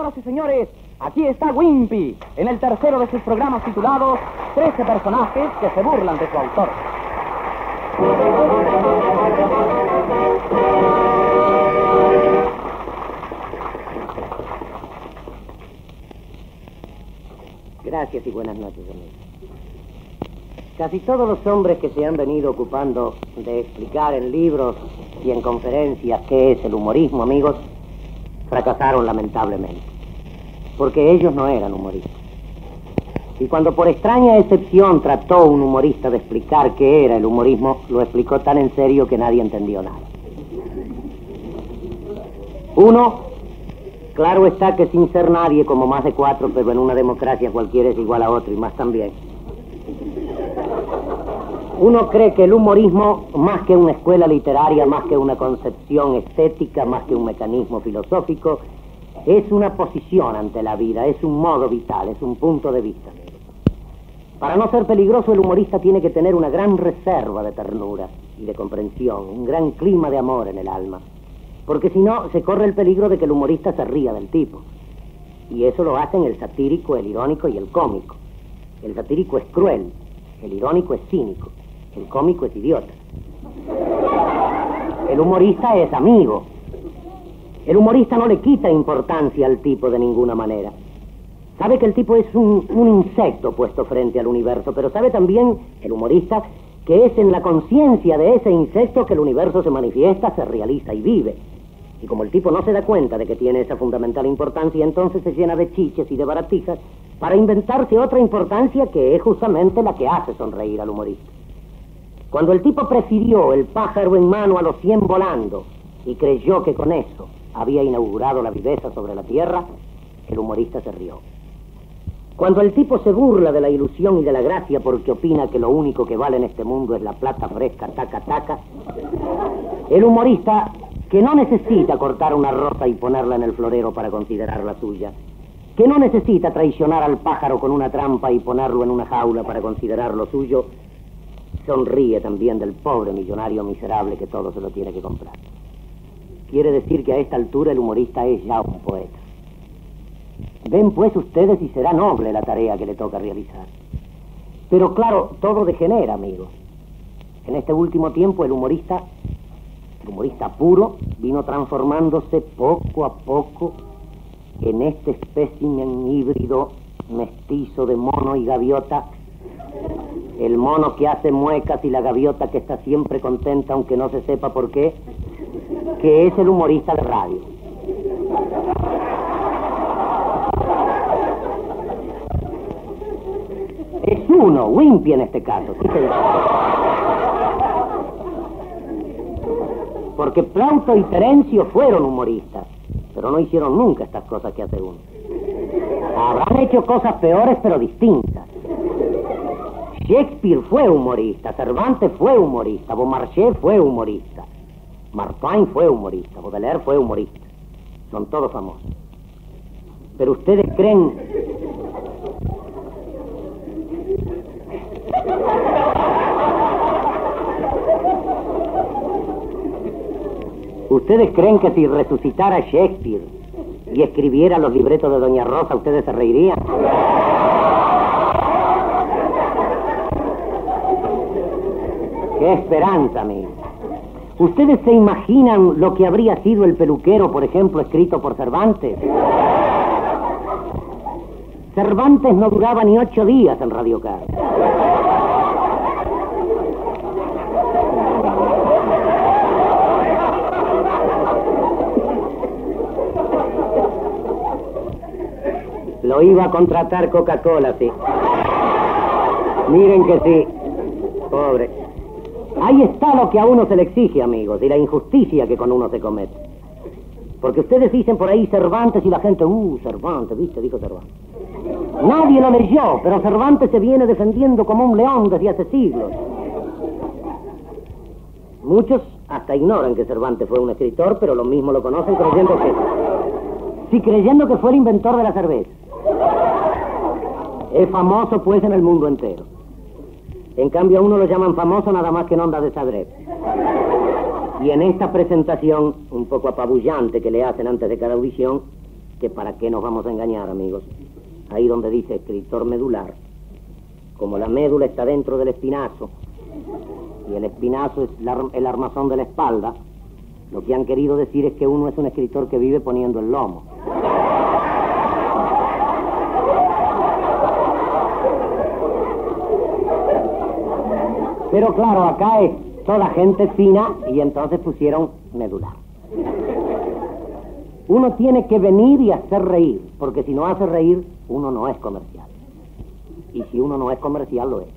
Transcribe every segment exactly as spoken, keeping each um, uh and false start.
Señoras y señores, aquí está Wimpy, en el tercero de sus programas titulados trece personajes que se burlan de su autor. Gracias y buenas noches, amigos. Casi todos los hombres que se han venido ocupando de explicar en libros y en conferencias qué es el humorismo, amigos, fracasaron lamentablemente, porque ellos no eran humoristas. Y cuando por extraña excepción trató un humorista de explicar qué era el humorismo, lo explicó tan en serio que nadie entendió nada. Uno, claro está que sin ser nadie, como más de cuatro, pero en una democracia cualquiera es igual a otro y más también. Uno cree que el humorismo, más que una escuela literaria, más que una concepción estética, más que un mecanismo filosófico, es una posición ante la vida, es un modo vital, es un punto de vista. Para no ser peligroso, el humorista tiene que tener una gran reserva de ternura y de comprensión, un gran clima de amor en el alma, porque si no, se corre el peligro de que el humorista se ría del tipo. Y eso lo hacen el satírico, el irónico y el cómico. El satírico es cruel, el irónico es cínico, el cómico es idiota. El humorista es amigo. El humorista no le quita importancia al tipo de ninguna manera. Sabe que el tipo es un, un insecto puesto frente al universo, pero sabe también, el humorista, que es en la conciencia de ese insecto que el universo se manifiesta, se realiza y vive. Y como el tipo no se da cuenta de que tiene esa fundamental importancia, entonces se llena de chiches y de baratijas para inventarse otra importancia que es justamente la que hace sonreír al humorista. Cuando el tipo prefirió el pájaro en mano a los cien volando y creyó que con eso había inaugurado la viveza sobre la tierra, el humorista se rió. Cuando el tipo se burla de la ilusión y de la gracia porque opina que lo único que vale en este mundo es la plata fresca, taca, taca, el humorista, que no necesita cortar una rosa y ponerla en el florero para considerarla suya, que no necesita traicionar al pájaro con una trampa y ponerlo en una jaula para considerarlo suyo, sonríe también del pobre millonario miserable que todo se lo tiene que comprar. Quiere decir que a esta altura el humorista es ya un poeta. Ven pues ustedes si será noble la tarea que le toca realizar. Pero claro, todo degenera, amigos. En este último tiempo el humorista, el humorista puro, vino transformándose poco a poco en este espécimen híbrido mestizo de mono y gaviota. El mono que hace muecas y la gaviota que está siempre contenta, aunque no se sepa por qué, que es el humorista de radio. Es uno, Wimpy en este caso. ¿Sí? Porque Plauto y Terencio fueron humoristas, pero no hicieron nunca estas cosas que hace uno. Habrán hecho cosas peores, pero distintas. Shakespeare fue humorista, Cervantes fue humorista, Beaumarchais fue humorista, Martin fue humorista, Baudelaire fue humorista. Son todos famosos. Pero ustedes creen... ¿Ustedes creen que si resucitara Shakespeare y escribiera los libretos de Doña Rosa, ustedes se reirían? ¡Qué esperanza, amigo! ¿Ustedes se imaginan lo que habría sido El peluquero, por ejemplo, escrito por Cervantes? Cervantes no duraba ni ocho días en Radio Car. Lo iba a contratar Coca-Cola, sí. Miren que sí. Pobre. Ahí está lo que a uno se le exige, amigos, y la injusticia que con uno se comete. Porque ustedes dicen por ahí Cervantes y la gente, uh, Cervantes, ¿viste? Dijo Cervantes. Nadie lo leyó, pero Cervantes se viene defendiendo como un león desde hace siglos. Muchos hasta ignoran que Cervantes fue un escritor, pero lo mismo lo conocen creyendo que... Sí, creyendo que fue el inventor de la cerveza. Es famoso, pues, en el mundo entero. En cambio, a uno lo llaman famoso nada más que en Onda de Zagreb. Y en esta presentación, un poco apabullante que le hacen antes de cada audición, que para qué nos vamos a engañar, amigos. Ahí donde dice escritor medular, como la médula está dentro del espinazo, y el espinazo es la, el armazón de la espalda, lo que han querido decir es que uno es un escritor que vive poniendo el lomo. Pero claro, acá es toda gente fina y entonces pusieron medular. Uno tiene que venir y hacer reír, porque si no hace reír, uno no es comercial. Y si uno no es comercial, lo es.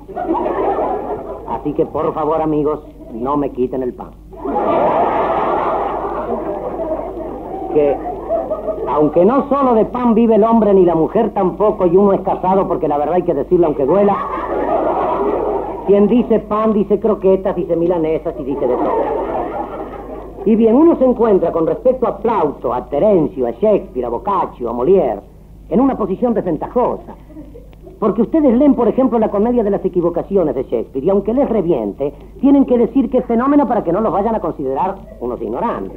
Así que, por favor, amigos, no me quiten el pan. Que, aunque no solo de pan vive el hombre, ni la mujer tampoco, y uno es casado, porque la verdad hay que decirlo aunque duela, quien dice pan, dice croquetas, dice milanesas y dice de todo. Y bien, uno se encuentra con respecto a Plauto, a Terencio, a Shakespeare, a Boccaccio, a Molière, en una posición desventajosa. Porque ustedes leen, por ejemplo, la comedia de las equivocaciones de Shakespeare, y aunque les reviente, tienen que decir que es fenómeno para que no los vayan a considerar unos ignorantes.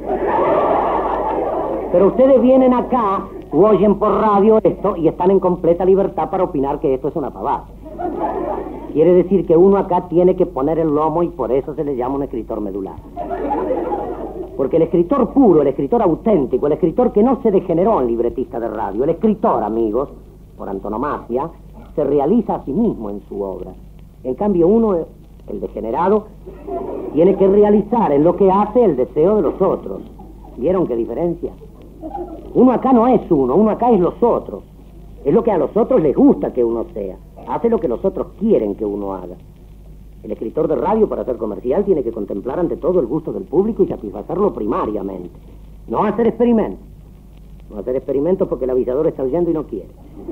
Pero ustedes vienen acá, o oyen por radio esto, y están en completa libertad para opinar que esto es una pavada. Quiere decir que uno acá tiene que poner el lomo y por eso se le llama un escritor medular. Porque el escritor puro, el escritor auténtico, el escritor que no se degeneró en libretista de radio, el escritor, amigos, por antonomasia, se realiza a sí mismo en su obra. En cambio, uno, el degenerado, tiene que realizar en lo que hace el deseo de los otros. ¿Vieron qué diferencia? Uno acá no es uno, uno acá es los otros. Es lo que a los otros les gusta que uno sea. Hace lo que los otros quieren que uno haga. El escritor de radio, para ser comercial, tiene que contemplar ante todo el gusto del público y satisfacerlo primariamente. No hacer experimentos. No hacer experimentos porque el avisador está oyendo y no quiere.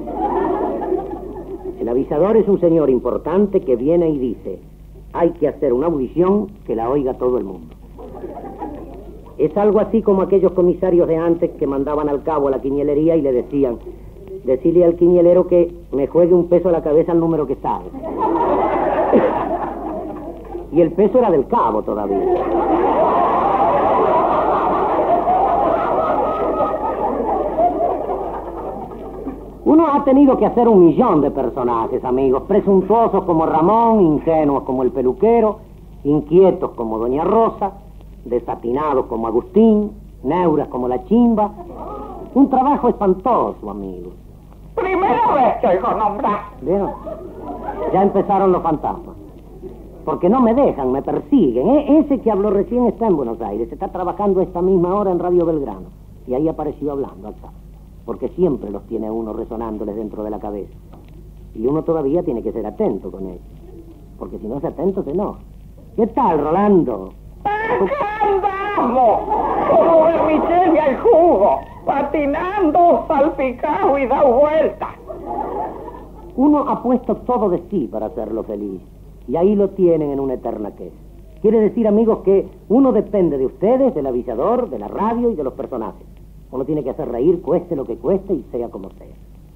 El avisador es un señor importante que viene y dice: hay que hacer una audición que la oiga todo el mundo. Es algo así como aquellos comisarios de antes que mandaban al cabo a la quinielería y le decían: decirle al quinielero que me juegue un peso a la cabeza al número que sabe. Y el peso era del cabo todavía. Uno ha tenido que hacer un millón de personajes, amigos, presuntuosos como Ramón, ingenuos como el peluquero, inquietos como Doña Rosa, desatinados como Agustín, neuras como la chimba. Un trabajo espantoso, amigos. Primera vez que oigo nombrar. ¿Vieron? Ya empezaron los fantasmas. Porque no me dejan, me persiguen. E- ese que habló recién está en Buenos Aires, está trabajando a esta misma hora en Radio Belgrano. Y ahí apareció hablando acá. Porque siempre los tiene uno resonándoles dentro de la cabeza. Y uno todavía tiene que ser atento con ellos. Porque si no es atento, se enoja. ¿Qué tal, Rolando? ¡Acá andamos! Como vermicelia el jugo, patinando, salpicado y da vuelta. Uno ha puesto todo de sí para hacerlo feliz. Y ahí lo tienen en una eterna queja. Quiere decir, amigos, que uno depende de ustedes, del avisador, de la radio y de los personajes. Uno tiene que hacer reír, cueste lo que cueste y sea como sea.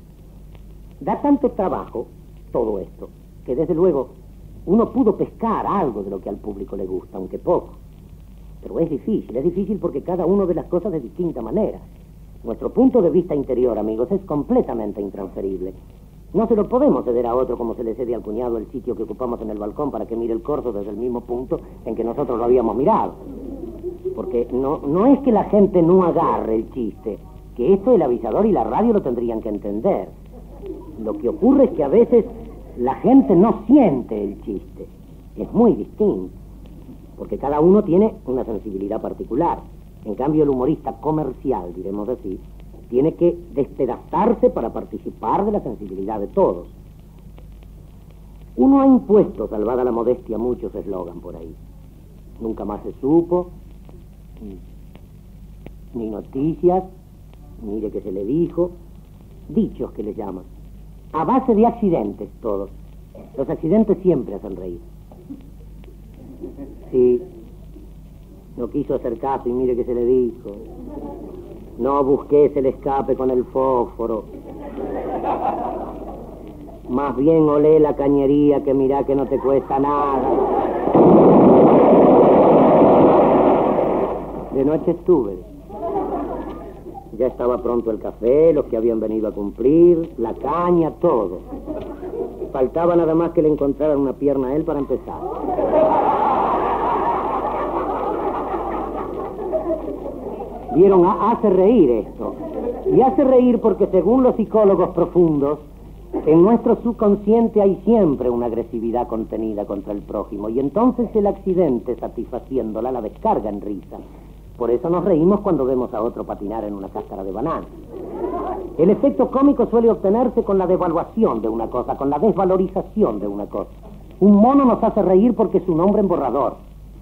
Da tanto trabajo todo esto, que desde luego uno pudo pescar algo de lo que al público le gusta, aunque poco. Pero es difícil, es difícil porque cada uno ve las cosas de distinta manera. Nuestro punto de vista interior, amigos, es completamente intransferible. No se lo podemos ceder a otro como se le cede al cuñado el sitio que ocupamos en el balcón para que mire el corso desde el mismo punto en que nosotros lo habíamos mirado. Porque no, no es que la gente no agarre el chiste, que esto el avisador y la radio lo tendrían que entender. Lo que ocurre es que a veces la gente no siente el chiste. Es muy distinto, porque cada uno tiene una sensibilidad particular. En cambio, el humorista comercial, diremos así, tiene que despedazarse para participar de la sensibilidad de todos. Uno ha impuesto, salvada la modestia, muchos eslogan por ahí. Nunca más se supo, ni noticias, mire que se le dijo, dichos que le llaman. A base de accidentes todos. Los accidentes siempre hacen reír. Sí, no quiso hacer caso y mire que se le dijo. No busques el escape con el fósforo. Más bien olé la cañería que mirá que no te cuesta nada. De noche estuve. Ya estaba pronto el café, los que habían venido a cumplir, la caña, todo. Faltaba nada más que le encontraran una pierna a él para empezar. Vieron, hace reír esto. Y hace reír porque según los psicólogos profundos, en nuestro subconsciente hay siempre una agresividad contenida contra el prójimo. Y entonces el accidente, satisfaciéndola, la descarga en risa. Por eso nos reímos cuando vemos a otro patinar en una cáscara de banana. El efecto cómico suele obtenerse con la devaluación de una cosa, con la desvalorización de una cosa. Un mono nos hace reír porque es un hombre emborrador.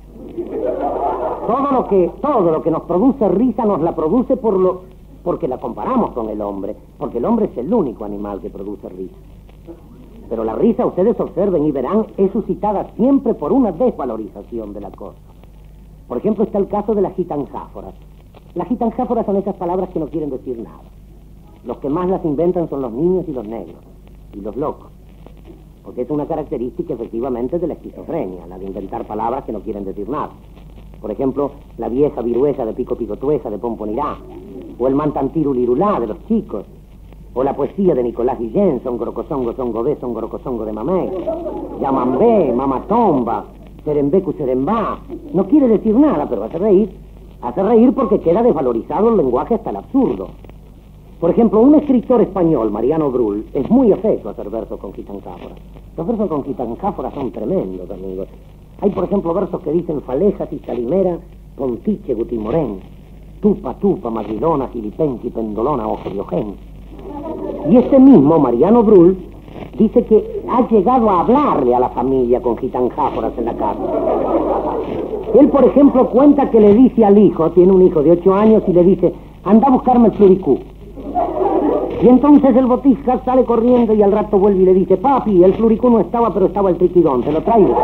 Todo lo que, todo lo que nos produce risa nos la produce por lo, porque la comparamos con el hombre, porque el hombre es el único animal que produce risa. Pero la risa, ustedes observen y verán, es suscitada siempre por una desvalorización de la cosa. Por ejemplo, está el caso de las gitanjáforas. Las gitanjáforas son esas palabras que no quieren decir nada. Los que más las inventan son los niños y los negros, y los locos. Porque es una característica, efectivamente, de la esquizofrenia, la de inventar palabras que no quieren decir nada. Por ejemplo, la vieja viruesa de pico picotuesa de Pomponirá, o el mantantirulirulá de los chicos, o la poesía de Nicolás Guillén, son gorocosongo, songo de, son gorocosongo de mamé, yamambé, mamatomba, serembecu, serembá. No quiere decir nada, pero hace reír. Hace reír porque queda desvalorizado el lenguaje hasta el absurdo. Por ejemplo, un escritor español, Mariano Brull, es muy afecto a hacer versos con gitanjáforas. Los versos con gitanjáforas son tremendos, amigos. Hay, por ejemplo, versos que dicen falejas y salimera, pontiche, gutimorén, tupa, tupa, magrilona, gilipenqui, pendolona, ojo de ojén. Y este mismo, Mariano Brull, dice que ha llegado a hablarle a la familia con gitanjáforas en la casa. Él, por ejemplo, cuenta que le dice al hijo, tiene un hijo de ocho años, y le dice, anda a buscarme el fluricú. Y entonces el botisca sale corriendo y al rato vuelve y le dice, papi, el fluricú no estaba, pero estaba el triquidón, ¿te lo traigo?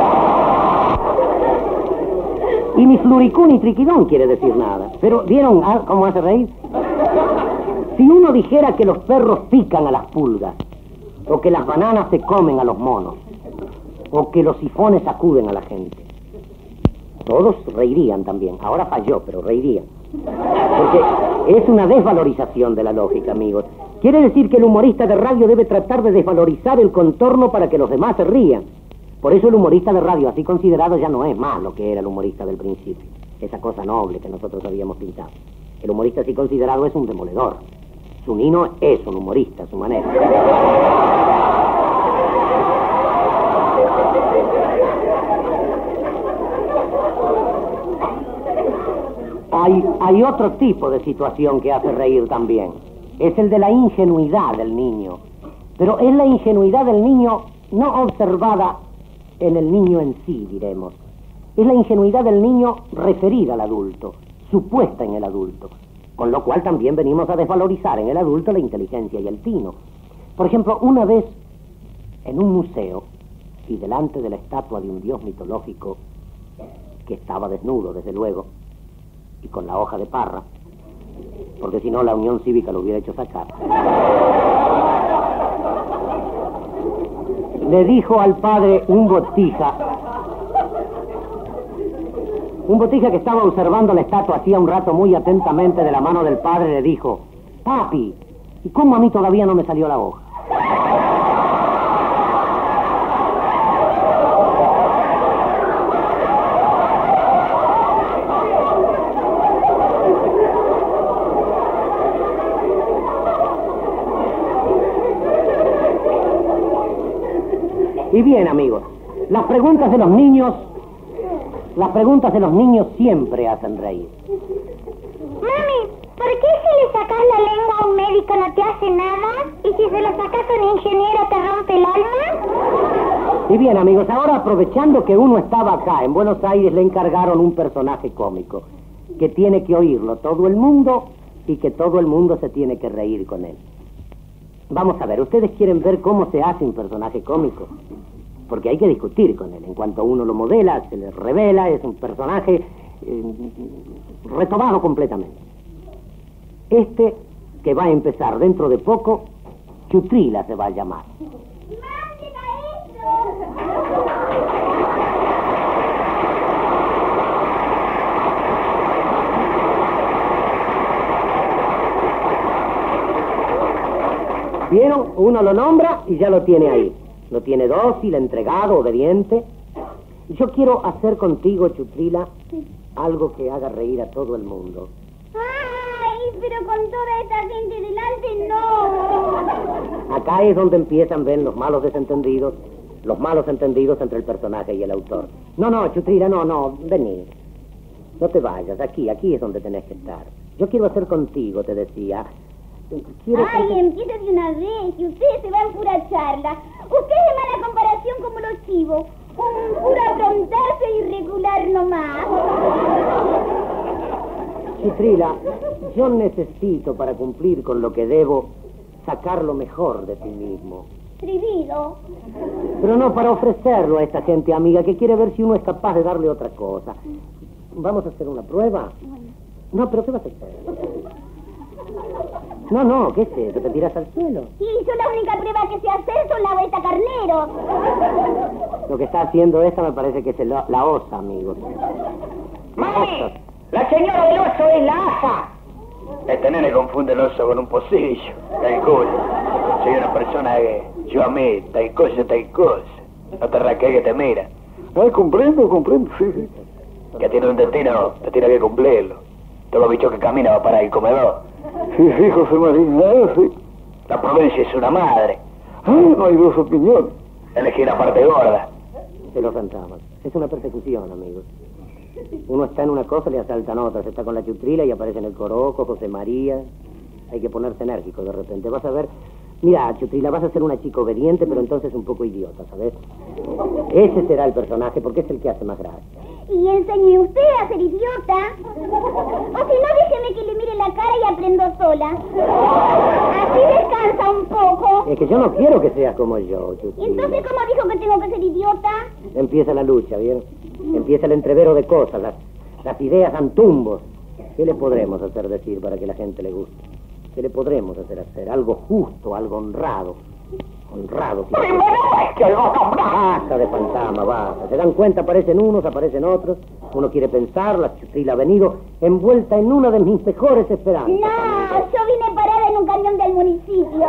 Y ni fluricú ni triquidón quiere decir nada. Pero, ¿vieron cómo hace reír? Si uno dijera que los perros pican a las pulgas, o que las bananas se comen a los monos, o que los sifones sacuden a la gente, todos reirían también. Ahora falló, pero reirían. Porque es una desvalorización de la lógica, amigos. Quiere decir que el humorista de radio debe tratar de desvalorizar el contorno para que los demás se rían. Por eso el humorista de radio, así considerado, ya no es más lo que era el humorista del principio. Esa cosa noble que nosotros habíamos pintado. El humorista así considerado es un demoledor. Zunino es un humorista a su manera. Hay, hay otro tipo de situación que hace reír también. Es el de la ingenuidad del niño. Pero es la ingenuidad del niño no observada en el niño en sí, diremos. Es la ingenuidad del niño referida al adulto, supuesta en el adulto. Con lo cual también venimos a desvalorizar en el adulto la inteligencia y el tino. Por ejemplo, una vez en un museo y delante de la estatua de un dios mitológico que estaba desnudo, desde luego, y con la hoja de parra, porque si no la Unión Cívica lo hubiera hecho sacar, le dijo al padre un botija, un botija que estaba observando la estatua hacía un rato muy atentamente de la mano del padre, le dijo, papi, ¿y cómo a mí todavía no me salió la hoja? Y bien, amigos, las preguntas de los niños, las preguntas de los niños siempre hacen reír. Mami, ¿por qué si le sacas la lengua a un médico no te hace nada? ¿Y si se lo sacas a un ingeniero te rompe el alma? Y bien, amigos, ahora aprovechando que uno estaba acá, en Buenos Aires le encargaron un personaje cómico, que tiene que oírlo todo el mundo y que todo el mundo se tiene que reír con él. Vamos a ver, ¿ustedes quieren ver cómo se hace un personaje cómico? Porque hay que discutir con él. En cuanto uno lo modela, se le revela, es un personaje eh, retomado completamente. Este, que va a empezar dentro de poco, Chutrila se va a llamar. ¿Vieron? Uno lo nombra y ya lo tiene ahí. Lo tiene dócil, entregado, obediente. Yo quiero hacer contigo, Chutrila, algo que haga reír a todo el mundo. ¡Ay, pero con toda esta gente delante no! Acá es donde empiezan, ven, los malos desentendidos, los malos entendidos entre el personaje y el autor. No, no, Chutrila, no, no, vení. No te vayas, aquí, aquí es donde tenés que estar. Yo quiero hacer contigo, te decía. Quiero Ay, que... empieza de una vez, y ustedes se van pura charla. Usted es de mala comparación como los chivos. Un puro afrontarse irregular nomás. Chutrila, yo necesito para cumplir con lo que debo sacar lo mejor de ti mismo. Trivido. Pero no para ofrecerlo a esta gente amiga que quiere ver si uno es capaz de darle otra cosa. ¿Vamos a hacer una prueba? No, pero ¿qué vas a hacer? No, no, ¿qué es eso? ¿Te tiras al suelo? Sí, yo la única prueba que sé hacer son la vuelta carnero. Lo que está haciendo esta me parece que es el- la osa, amigos. ¡Mami! ¡La señora del oso es la asa! Este nene confunde el oso con un pocillo. Calcula. Soy una persona que yo a mí, tal cosa, tal cosa. No te raqué que te mira. Ah, comprendo, comprendo, sí, sí. Que tiene un destino, te tiene que cumplirlo. Todos los bichos que caminan va para el comedor. Sí, sí, José María, ah, sí. La provincia es una madre. Ah, no hay dos opiniones. Elegí la parte gorda. Se lo fantasmas. Es una persecución, amigos. Uno está en una cosa, le asaltan otras. Está con la Chutrila y aparece en el Coroco, José María. Hay que ponerse enérgico de repente. Vas a ver... Mira, Chutrila, vas a ser una chica obediente, pero entonces un poco idiota, ¿sabes? Ese será el personaje, porque es el que hace más gracia. Y enseñe usted a ser idiota. O si no, déjeme que le mire la cara y aprendo sola. Así descansa un poco. Es que yo no quiero que seas como yo, ¿Y Chutrila. entonces cómo dijo que tengo que ser idiota? Empieza la lucha, ¿bien? Empieza el entrevero de cosas, las, las ideas antumbos. ¿Qué le podremos hacer decir para que la gente le guste? ¿Qué le podremos hacer hacer? Algo justo, algo honrado. Honrado. Si Primera vez que lo nombras. basta de fantasma, basta. Se dan cuenta, aparecen unos, aparecen otros. Uno quiere pensar, la Chutrila ha venido envuelta en una de mis mejores esperanzas. No, yo vine parada en un camión del municipio.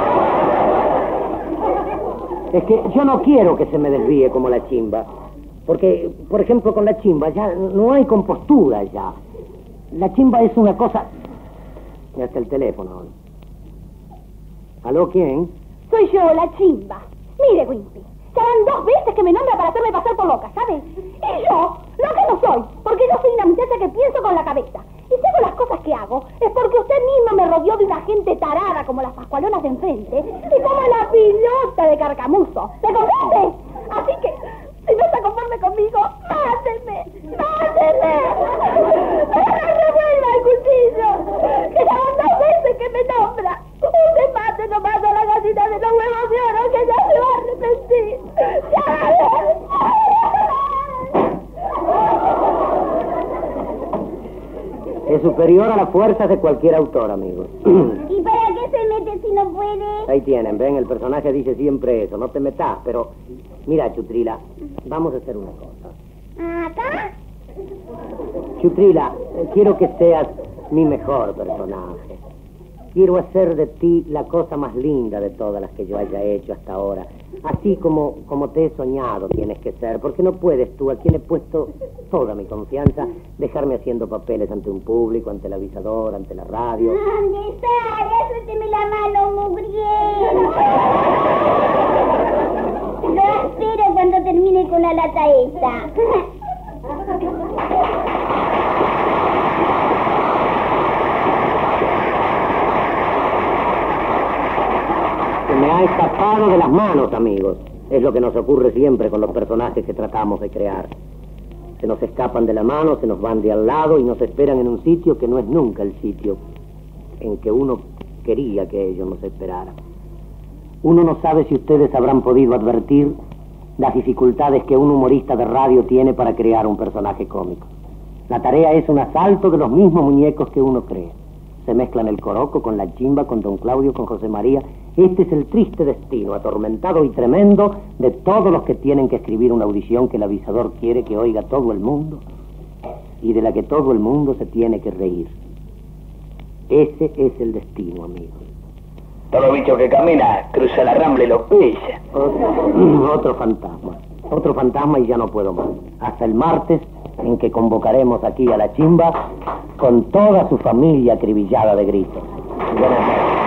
Es que yo no quiero que se me desvíe como la chimba. Porque, por ejemplo, con la chimba ya no hay compostura ya. La chimba es una cosa... Y hasta el teléfono. ¿Aló, quién? Soy yo, la chimba. Mire, Wimpy, ya van dos veces que me nombra para hacerme pasar por loca, ¿sabes? Y yo, lo que no soy, porque yo soy una muchacha que pienso con la cabeza. Y si hago las cosas que hago, es porque usted misma me rodeó de una gente tarada como las pascualonas de enfrente y como la pilota de Carcamuzo. ¿Me comprende? Así que, si no está conforme conmigo, máteme, máteme. Pero no revuelva el cuchillo, que ya van dos veces que me nombra. Usted mate nomás a la gallina de los huevos de oro, que ya se va a arrepentir. Es superior a las fuerzas de cualquier autor, amigos. ¿Y para qué se mete si no puede? Ahí tienen, ven, el personaje dice siempre eso, no te metas, pero... Mira, Chutrila, vamos a hacer una cosa. ¿Acá? Chutrila, eh, quiero que seas mi mejor personaje. Quiero hacer de ti la cosa más linda de todas las que yo haya hecho hasta ahora. Así como, como te he soñado tienes que ser, porque no puedes tú, a quien he puesto toda mi confianza, dejarme haciendo papeles ante un público, ante el avisador, ante la radio. ¿Dónde está? Ya suélteme la mano, mugriel. Lo espero cuando termine con la lata esta. Se me ha escapado de las manos, amigos. Es lo que nos ocurre siempre con los personajes que tratamos de crear. Se nos escapan de la mano, se nos van de al lado y nos esperan en un sitio que no es nunca el sitio en que uno quería que ellos nos esperaran. Uno no sabe si ustedes habrán podido advertir las dificultades que un humorista de radio tiene para crear un personaje cómico. La tarea es un asalto de los mismos muñecos que uno crea. Se mezclan el Coroco con la chimba, con don Claudio, con José María. Este es el triste destino, atormentado y tremendo, de todos los que tienen que escribir una audición que el avisador quiere que oiga todo el mundo y de la que todo el mundo se tiene que reír. Ese es el destino, amigos. Todos los bichos que caminan, cruza la rambla y los pilla. Otro, otro fantasma. Otro fantasma y ya no puedo más. Hasta el martes, en que convocaremos aquí a la chimba con toda su familia acribillada de gritos. Buenas noches.